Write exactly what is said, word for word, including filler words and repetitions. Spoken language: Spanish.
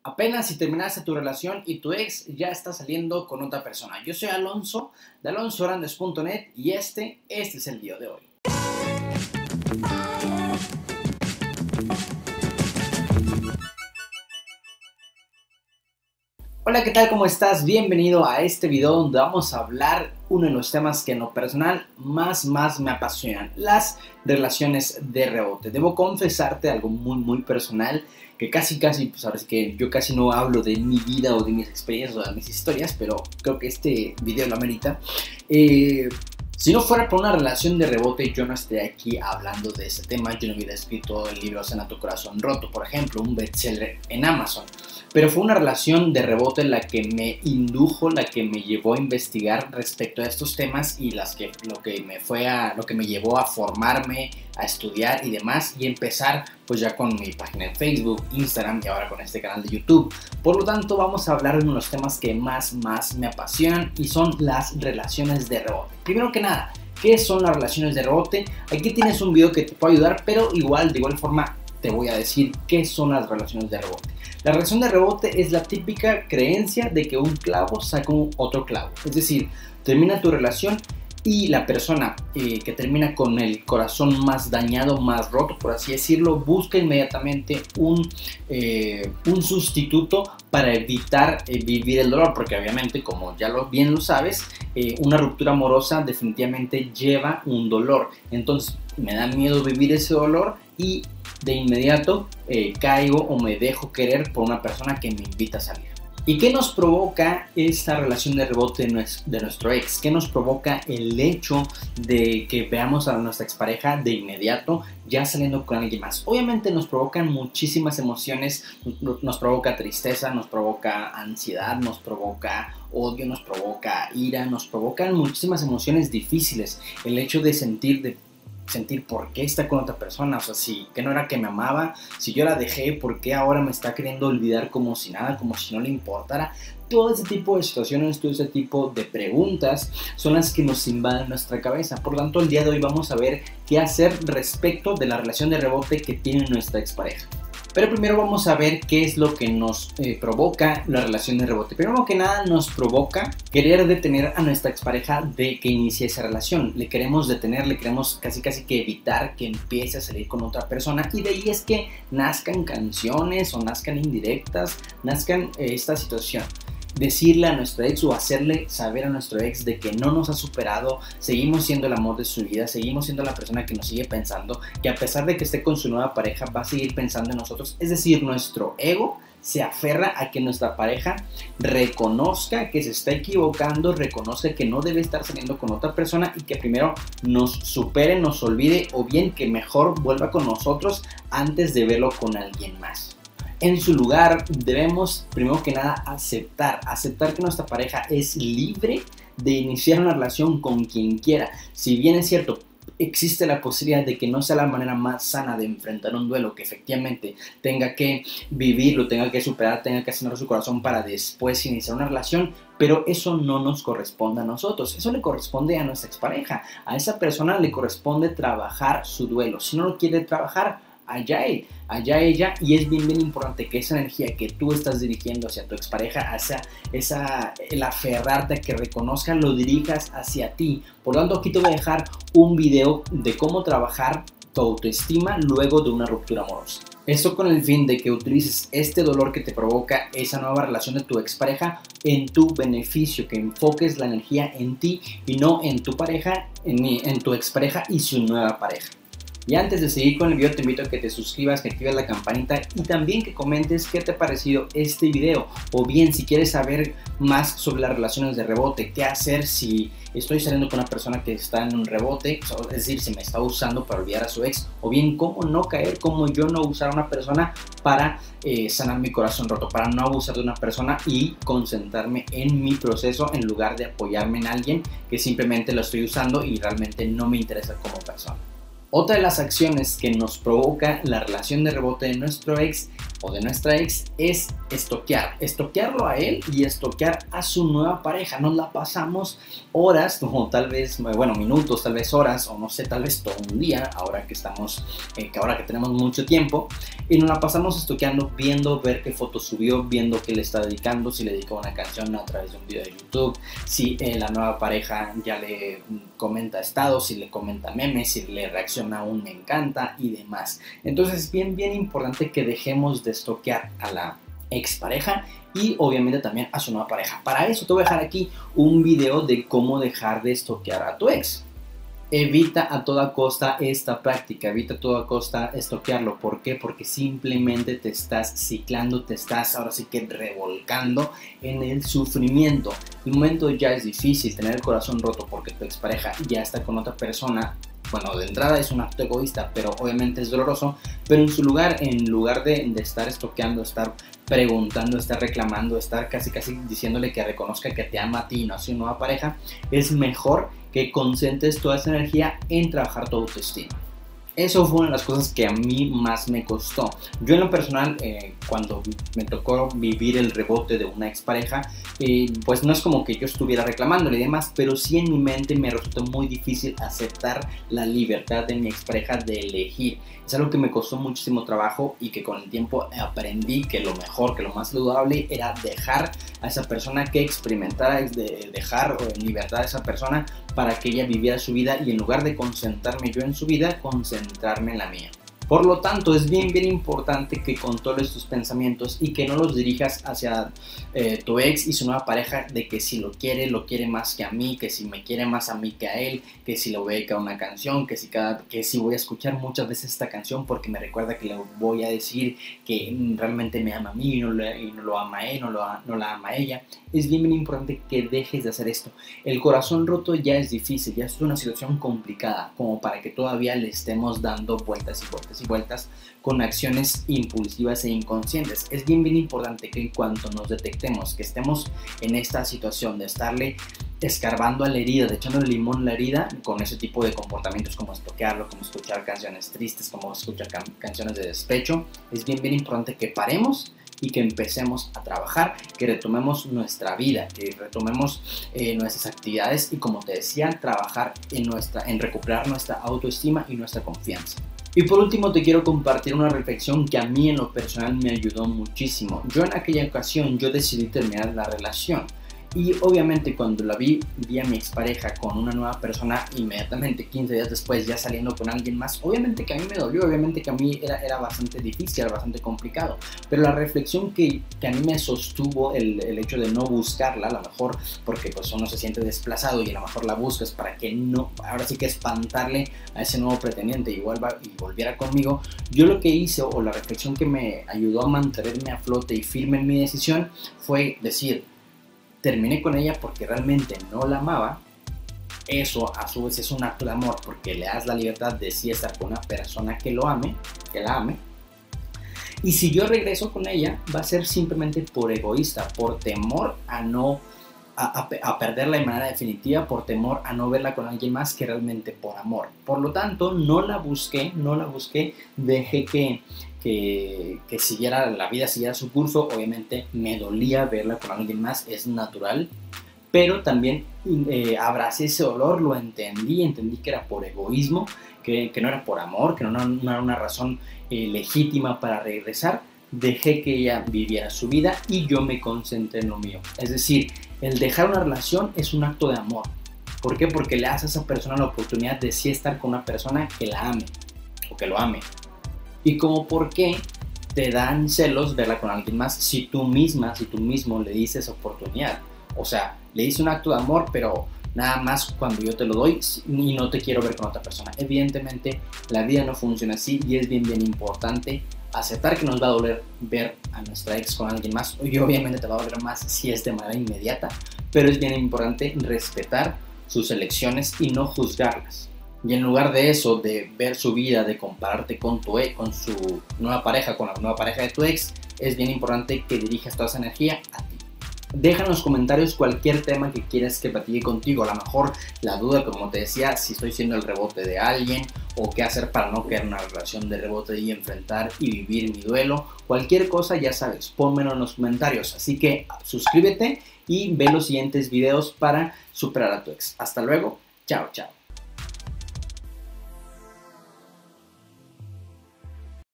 Apenas si terminaste tu relación y tu ex ya está saliendo con otra persona. Yo soy Alonso de alonso arandes punto net y este, este es el video de hoy. Hola, ¿qué tal? ¿Cómo estás? Bienvenido a este video donde vamos a hablar uno de los temas que en lo personal más, más me apasionan, las relaciones de rebote. Debo confesarte algo muy, muy personal, que casi, casi, pues ahora sí que yo casi no hablo de mi vida o de mis experiencias o de mis historias, pero creo que este video lo amerita. Eh... Si no fuera por una relación de rebote, yo no estaría aquí hablando de ese tema. Yo no hubiera escrito el libro Sana tu corazón roto, por ejemplo, un bestseller en Amazon. Pero fue una relación de rebote la que me indujo, la que me llevó a investigar respecto a estos temas y las que, lo, que me fue a, lo que me llevó a formarme, a estudiar y demás, y empezar pues ya con mi página en Facebook, Instagram y ahora con este canal de YouTube. Por lo tanto, vamos a hablar de uno de los temas que más, más me apasionan y son las relaciones de rebote. Primero que nada, ¿qué son las relaciones de rebote? Aquí tienes un video que te puede ayudar, pero igual, de igual forma, te voy a decir qué son las relaciones de rebote. La relación de rebote es la típica creencia de que un clavo saca un otro clavo. Es decir, termina tu relación y la persona eh, que termina con el corazón más dañado, más roto, por así decirlo, busca inmediatamente un, eh, un sustituto para evitar eh, vivir el dolor, porque obviamente, como ya lo, bien lo sabes, eh, una ruptura amorosa definitivamente lleva un dolor. Entonces me da miedo vivir ese dolor y de inmediato eh, caigo o me dejo querer por una persona que me invita a salir. ¿Y qué nos provoca esta relación de rebote de nuestro ex? ¿Qué nos provoca el hecho de que veamos a nuestra expareja de inmediato ya saliendo con alguien más? Obviamente nos provocan muchísimas emociones, nos provoca tristeza, nos provoca ansiedad, nos provoca odio, nos provoca ira, nos provocan muchísimas emociones difíciles. El hecho de sentir de sentir por qué está con otra persona, o sea, si que no era que me amaba, si yo la dejé, por qué ahora me está queriendo olvidar como si nada, como si no le importara. Todo ese tipo de situaciones, todo ese tipo de preguntas son las que nos invaden nuestra cabeza. Por lo tanto, el día de hoy vamos a ver qué hacer respecto de la relación de rebote que tiene nuestra expareja. Pero primero vamos a ver qué es lo que nos eh, provoca la relación de rebote. Primero que nada nos provoca querer detener a nuestra expareja de que inicie esa relación. Le queremos detener, le queremos casi casi que evitar que empiece a salir con otra persona. Y de ahí es que nazcan canciones o nazcan indirectas, nazcan eh, esta situación. Decirle a nuestro ex o hacerle saber a nuestro ex de que no nos ha superado, seguimos siendo el amor de su vida, seguimos siendo la persona que nos sigue pensando, que a pesar de que esté con su nueva pareja va a seguir pensando en nosotros. Es decir, nuestro ego se aferra a que nuestra pareja reconozca que se está equivocando, reconozca que no debe estar saliendo con otra persona y que primero nos supere, nos olvide o bien que mejor vuelva con nosotros antes de verlo con alguien más. En su lugar, debemos primero que nada aceptar, aceptar que nuestra pareja es libre de iniciar una relación con quien quiera. Si bien es cierto, existe la posibilidad de que no sea la manera más sana de enfrentar un duelo, que efectivamente tenga que vivirlo, tenga que superar, tenga que sanar su corazón para después iniciar una relación, pero eso no nos corresponde a nosotros, eso le corresponde a nuestra expareja. A esa persona le corresponde trabajar su duelo. Si no lo quiere trabajar, allá él, allá ella, y es bien bien importante que esa energía que tú estás dirigiendo hacia tu expareja, hacia esa, el aferrarte a que reconozca, lo dirijas hacia ti. Por lo tanto, aquí te voy a dejar un video de cómo trabajar tu autoestima luego de una ruptura amorosa. Esto con el fin de que utilices este dolor que te provoca esa nueva relación de tu expareja en tu beneficio, que enfoques la energía en ti y no en tu pareja, en, en tu expareja y su nueva pareja. Y antes de seguir con el video te invito a que te suscribas, que actives la campanita y también que comentes qué te ha parecido este video. O bien si quieres saber más sobre las relaciones de rebote, qué hacer si estoy saliendo con una persona que está en un rebote, es decir, si me está usando para olvidar a su ex. O bien cómo no caer, cómo yo no usar a una persona para eh, sanar mi corazón roto, para no abusar de una persona y concentrarme en mi proceso en lugar de apoyarme en alguien que simplemente lo estoy usando y realmente no me interesa como persona. Otra de las acciones que nos provoca la relación de rebote de nuestro ex o de nuestra ex es estoquear, estoquearlo a él y estoquear a su nueva pareja. Nos la pasamos horas, o tal vez, bueno, minutos, tal vez horas, o no sé, tal vez todo un día, ahora que estamos, eh, que ahora que tenemos mucho tiempo, y nos la pasamos estoqueando, viendo, ver qué fotos subió, viendo qué le está dedicando, si le dedicó una canción a través de un video de YouTube, si eh, la nueva pareja ya le comenta estados, si le comenta memes, si le reacciona a un me encanta y demás. Entonces es bien, bien importante que dejemos de estoquear a la expareja y obviamente también a su nueva pareja. Para eso te voy a dejar aquí un video de cómo dejar de estoquear a tu ex. Evita a toda costa esta práctica, evita a toda costa estoquearlo. ¿Por qué? Porque simplemente te estás ciclando, te estás ahora sí que revolcando en el sufrimiento. El momento ya es difícil, tener el corazón roto porque tu expareja ya está con otra persona. Bueno, de entrada es un acto egoísta, pero obviamente es doloroso. Pero en su lugar, en lugar de, de estar estoqueando, estar preguntando, estar reclamando, estar casi casi diciéndole que reconozca que te ama a ti y no a su nueva pareja, es mejor que concentres toda esa energía en trabajar tu autoestima. Eso fue una de las cosas que a mí más me costó. Yo en lo personal, eh, cuando me tocó vivir el rebote de una expareja, eh, pues no es como que yo estuviera reclamándole y demás, pero sí en mi mente me resultó muy difícil aceptar la libertad de mi expareja de elegir. Es algo que me costó muchísimo trabajo y que con el tiempo aprendí que lo mejor, que lo más saludable era dejar a esa persona que experimentara, de dejar en libertad a esa persona para que ella viviera su vida y en lugar de concentrarme yo en su vida, concentrarme en la mía. Por lo tanto, es bien, bien importante que controles tus pensamientos y que no los dirijas hacia eh, tu ex y su nueva pareja de que si lo quiere, lo quiere más que a mí, que si me quiere más a mí que a él, que si le voy a dedicar una canción, que si, cada, que si voy a escuchar muchas veces esta canción porque me recuerda que le voy a decir que realmente me ama a mí y no, le, y no lo ama a él, no, lo, no la ama a ella. Es bien, bien importante que dejes de hacer esto. El corazón roto ya es difícil, ya es una situación complicada como para que todavía le estemos dando vueltas y vueltas y vueltas con acciones impulsivas e inconscientes. Es bien bien importante que en cuanto nos detectemos que estemos en esta situación de estarle escarbando a la herida, de echándole limón a la herida con ese tipo de comportamientos como estoquearlo, como escuchar canciones tristes, como escuchar can canciones de despecho, es bien bien importante que paremos y que empecemos a trabajar, que retomemos nuestra vida, que retomemos eh, nuestras actividades y, como te decía, trabajar en, nuestra, en recuperar nuestra autoestima y nuestra confianza. Y por último te quiero compartir una reflexión que a mí en lo personal me ayudó muchísimo. Yo en aquella ocasión yo decidí terminar la relación. Y obviamente cuando la vi, vi a mi expareja con una nueva persona, inmediatamente quince días después ya saliendo con alguien más, obviamente que a mí me dolió, obviamente que a mí era, era bastante difícil, era bastante complicado, pero la reflexión que, que a mí me sostuvo el, el hecho de no buscarla, a lo mejor porque pues uno se siente desplazado y a lo mejor la buscas para que no, ahora sí que espantarle a ese nuevo pretendiente y, vuelva, y volviera conmigo. Yo lo que hice, o la reflexión que me ayudó a mantenerme a flote y firme en mi decisión, fue decir: terminé con ella porque realmente no la amaba. Eso a su vez es un acto de amor porque le das la libertad de sí estar con una persona que lo ame, que la ame. Y si yo regreso con ella, va a ser simplemente por egoísta, por temor a no a, a, a perderla de manera definitiva, por temor a no verla con alguien más que realmente por amor. Por lo tanto, no la busqué, no la busqué, dejé que Que, que siguiera la vida, siguiera su curso. Obviamente me dolía verla con alguien más, es natural, pero también eh, abracé ese dolor, lo entendí, entendí que era por egoísmo, que, que no era por amor, que no, no era una razón eh, legítima para regresar. Dejé que ella viviera su vida y yo me concentré en lo mío. Es decir, el dejar una relación es un acto de amor. ¿Por qué? Porque le das a esa persona la oportunidad de sí estar con una persona que la ame o que lo ame. Y como por qué te dan celos verla con alguien más si tú misma, si tú mismo le dices oportunidad. O sea, le hice un acto de amor, pero nada más cuando yo te lo doy y no te quiero ver con otra persona. Evidentemente la vida no funciona así y es bien bien importante aceptar que nos va a doler ver a nuestra ex con alguien más. Y obviamente te va a doler más si es de manera inmediata, pero es bien importante respetar sus elecciones y no juzgarlas. Y en lugar de eso, de ver su vida, de compararte con tu ex, con su nueva pareja, con la nueva pareja de tu ex, es bien importante que dirijas toda esa energía a ti. Deja en los comentarios cualquier tema que quieras que platique contigo. A lo mejor la duda, como te decía, si estoy siendo el rebote de alguien o qué hacer para no crear una relación de rebote y enfrentar y vivir mi duelo. Cualquier cosa, ya sabes, pónmelo en los comentarios. Así que suscríbete y ve los siguientes videos para superar a tu ex. Hasta luego. Chao, chao.